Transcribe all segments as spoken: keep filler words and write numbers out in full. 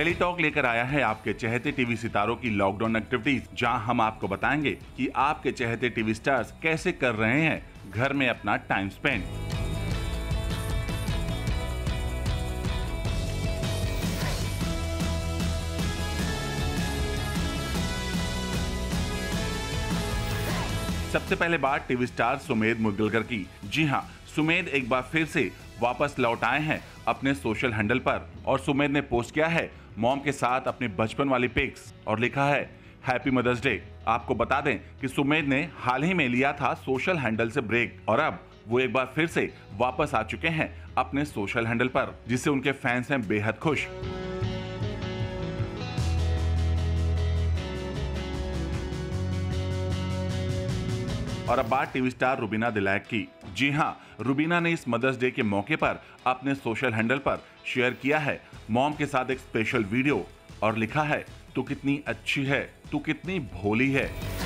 Daily talk लेकर आया है आपके चहेते टीवी सितारों की लॉकडाउन एक्टिविटीज, जहां हम आपको बताएंगे कि आपके चहेते टीवी स्टार्स कैसे कर रहे हैं घर में अपना टाइम स्पेंड। सबसे पहले बात टीवी स्टार सुमेध मुदगलकर की। जी हां, सुमेध एक बार फिर से वापस लौट आए हैं अपने सोशल हैंडल पर और सुमेध ने पोस्ट किया है मॉम के साथ अपने बचपन वाली पिक्स और लिखा है हैप्पी मदर्स डे। आपको बता दें कि सुमेध ने हाल ही में लिया था सोशल हैंडल से ब्रेक और अब वो एक बार फिर से वापस आ चुके हैं अपने सोशल हैंडल पर, जिससे उनके फैंस हैं बेहद खुश। और अब बात टीवी स्टार रुबीना दिलैक की। जी हां, रुबीना ने इस मदर्स डे के मौके पर अपने सोशल हैंडल पर शेयर किया है मॉम के साथ एक स्पेशल वीडियो और लिखा है तू कितनी अच्छी है, तू कितनी भोली है।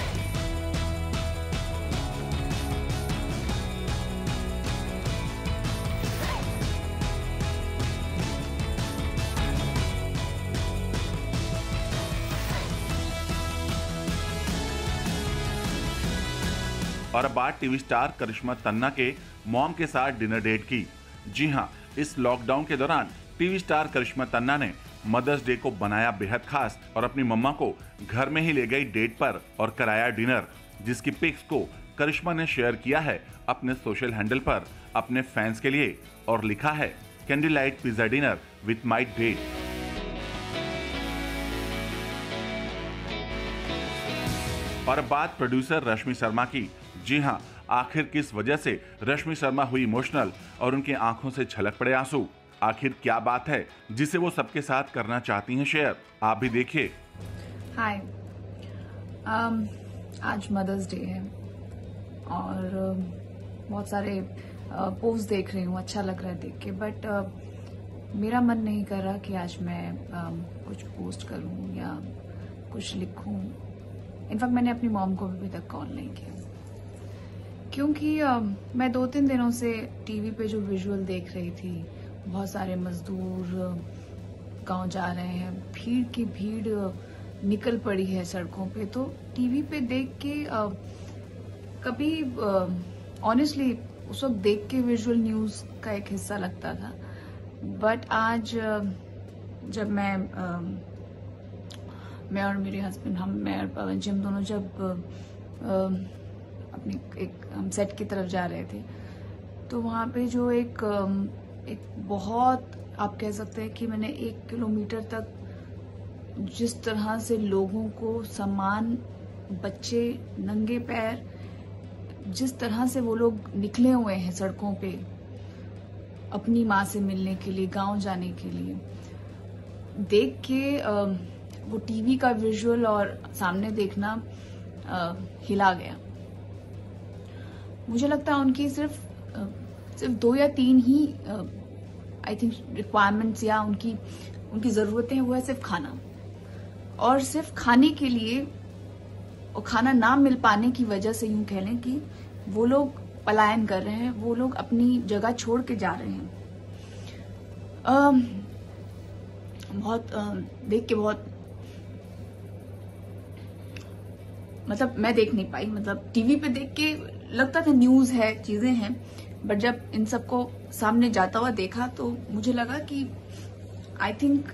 और अब बात टीवी स्टार करिश्मा तन्ना के मॉम के साथ डिनर डेट की। जी हां, इस लॉकडाउन के दौरान टीवी स्टार करिश्मा तन्ना ने मदर्स डे को बनाया बेहद खास और अपनी मम्मा को घर में ही ले गई डेट पर और कराया डिनर, जिसकी पिक्स को करिश्मा ने शेयर किया है अपने सोशल हैंडल पर अपने फैंस के लिए और लिखा है candle light pizza dinner with my date. और बात प्रोड्यूसर रश्मि शर्मा की। जी हां, आखिर किस वजह से रश्मि शर्मा हुई इमोशनल और उनकी आंखों से छलक पड़े आंसू। आखिर क्या बात है जिसे वो सबके साथ करना चाहती हैं शेयर, आप भी देखिए। हाय, um, आज मदर्स डे है और uh, बहुत सारे पोस्ट uh, देख रही हूँ, अच्छा लग रहा है देख के, बट uh, मेरा मन नहीं कर रहा कि आज मैं uh, कुछ पोस्ट करूँ या कुछ लिखूँ। इनफैक्ट मैंने अपनी मॉम को भी अभी तक कॉल नहीं किया क्योंकि uh, मैं दो तीन दिनों से टीवी पे जो विजुअल देख रही थी, बहुत सारे मजदूर गांव जा रहे हैं, भीड़ की भीड़ निकल पड़ी है सड़कों पे, तो टीवी पे देख के uh, कभी ऑनेस्टली uh, उस वक्त देख के विजुअल न्यूज का एक हिस्सा लगता था, बट आज uh, जब मैं uh, मैं और मेरे हस्बैंड, हम मैं और पवन जी, हम दोनों जब uh, अपनी एक हम सेट की तरफ जा रहे थे, तो वहां पे जो एक एक बहुत, आप कह सकते हैं कि मैंने एक किलोमीटर तक जिस तरह से लोगों को, सामान, बच्चे नंगे पैर, जिस तरह से वो लोग निकले हुए हैं सड़कों पे अपनी माँ से मिलने के लिए, गांव जाने के लिए, देख के आ, वो टीवी का विजुअल और सामने देखना आ, हिला गया। मुझे लगता है उनकी सिर्फ सिर्फ दो या तीन ही आई थिंक रिक्वायरमेंट्स या उनकी उनकी जरूरतें हैं, वो है सिर्फ खाना, और सिर्फ खाने के लिए और खाना ना मिल पाने की वजह से यूं कह लें कि वो लोग पलायन कर रहे हैं, वो लोग अपनी जगह छोड़ के जा रहे हैं। आ, बहुत आ, देख के बहुत, मतलब मैं देख नहीं पाई, मतलब टीवी पे देख के लगता था न्यूज है, चीजें हैं, बट जब इन सबको सामने जाता हुआ देखा तो मुझे लगा कि आई थिंक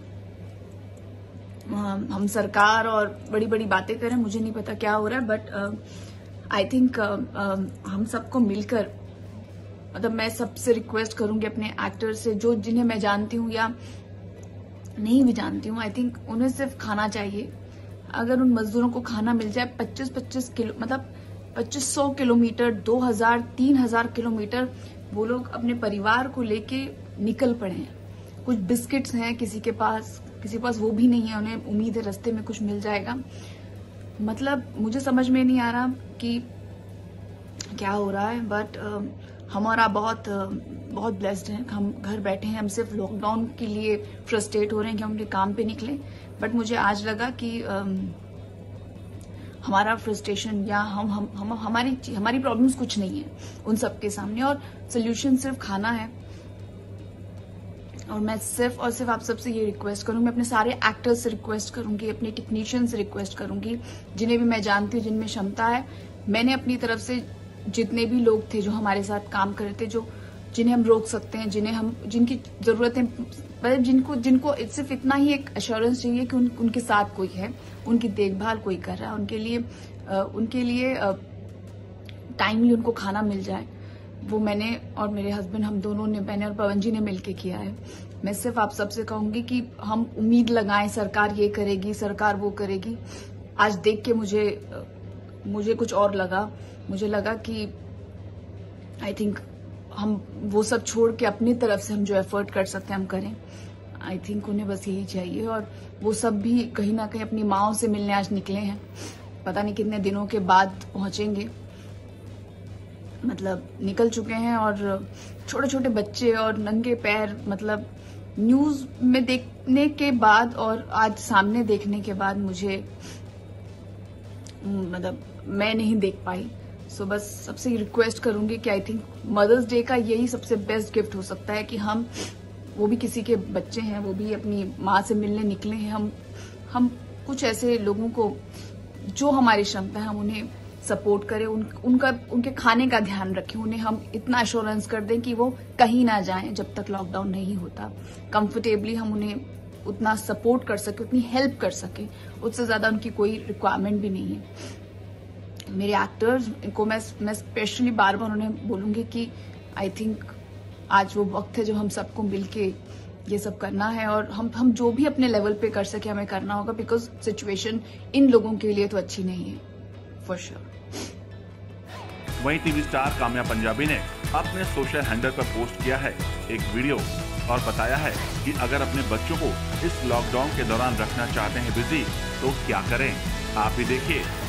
हम सरकार और बड़ी बड़ी बातें करें, मुझे नहीं पता क्या हो रहा है, बट आई थिंक हम सबको मिलकर, मतलब मैं सबसे रिक्वेस्ट करूंगी अपने एक्टर से, जो जिन्हें मैं जानती हूँ या नहीं भी जानती हूँ, आई थिंक उन्हें सिर्फ खाना चाहिए। अगर उन मजदूरों को खाना मिल जाए, पच्चीस पच्चीस किलो, मतलब पच्चीस सौ किलोमीटर, दो हजार तीन हजार किलोमीटर वो लोग अपने परिवार को लेके निकल पड़े हैं। कुछ बिस्किट्स हैं किसी के पास, किसी के पास वो भी नहीं है, उन्हें उम्मीद है रास्ते में कुछ मिल जाएगा। मतलब मुझे समझ में नहीं आ रहा कि क्या हो रहा है, बट हमारा बहुत बहुत ब्लेस्ड है, हम घर बैठे हैं, हम सिर्फ लॉकडाउन के लिए फ्रस्ट्रेट हो रहे हैं कि हम अपने काम पे निकले, बट मुझे आज लगा कि हमारा फ्रस्ट्रेशन या हम हम, हम हमारी हमारी प्रॉब्लम्स कुछ नहीं है उन सबके सामने, और सोल्यूशन सिर्फ खाना है। और मैं सिर्फ और सिर्फ आप सबसे ये रिक्वेस्ट करूंगी, मैं अपने सारे एक्टर्स से रिक्वेस्ट करूंगी, अपने टेक्नीशियन से रिक्वेस्ट करूंगी, जिन्हें भी मैं जानती हूँ जिनमें क्षमता है। मैंने अपनी तरफ से जितने भी लोग थे जो हमारे साथ काम कर रहे थे, जो जिन्हें हम रोक सकते हैं, जिन्हें हम जिनकी जरूरतें, मतलब जिनको जिनको सिर्फ इतना ही एक एश्योरेंस चाहिए कि उन, उनके साथ कोई है, उनकी देखभाल कोई कर रहा है, उनके लिए आ, उनके लिए टाइमली उनको खाना मिल जाए, वो मैंने और मेरे हस्बैंड, हम दोनों ने, मैंने और पवन जी ने मिलके किया है। मैं सिर्फ आप सबसे कहूंगी कि हम उम्मीद लगाएं सरकार ये करेगी, सरकार वो करेगी। आज देख के मुझे मुझे कुछ और लगा, मुझे लगा कि आई थिंक हम वो सब छोड़ के अपनी तरफ से हम जो एफर्ट कर सकते हैं हम करें। आई थिंक उन्हें बस यही चाहिए, और वो सब भी कहीं ना कहीं अपनी माँओं से मिलने आज निकले हैं। पता नहीं कितने दिनों के बाद पहुंचेंगे, मतलब निकल चुके हैं। और छोटे छोटे बच्चे और नंगे पैर, मतलब न्यूज में देखने के बाद और आज सामने देखने के बाद मुझे, मतलब मैं नहीं देख पाई। सो बस सबसे रिक्वेस्ट करूंगी कि आई थिंक मदर्स डे का यही सबसे बेस्ट गिफ्ट हो सकता है कि हम, वो भी किसी के बच्चे हैं, वो भी अपनी माँ से मिलने निकले हैं, हम हम कुछ ऐसे लोगों को जो हमारी क्षमता है हम उन्हें सपोर्ट करें, उन, उनका उनके खाने का ध्यान रखें, उन्हें हम इतना एश्योरेंस कर दें कि वो कहीं ना जाएं जब तक लॉकडाउन नहीं होता। कंफर्टेबली हम उन्हें उतना सपोर्ट कर सके, उतनी हेल्प कर सके, उससे ज्यादा उनकी कोई रिक्वायरमेंट भी नहीं है। मेरे एक्टर्स को मैं मैं स्पेशली बार बार उन्हें बोलूंगी कि आई थिंक आज वो वक्त है जब हम सबको मिलके ये सब करना है, और हम हम जो भी अपने लेवल पे कर सके हमें करना होगा, बिकॉज सिचुएशन इन लोगों के लिए तो अच्छी नहीं है, फॉर श्योर। वहीं टीवी स्टार काम्या पंजाबी ने अपने सोशल हैंडल पर पोस्ट किया है एक वीडियो और बताया है कि अगर अपने बच्चों को इस लॉकडाउन के दौरान रखना चाहते हैं बिजी तो क्या करें, आप भी देखिए।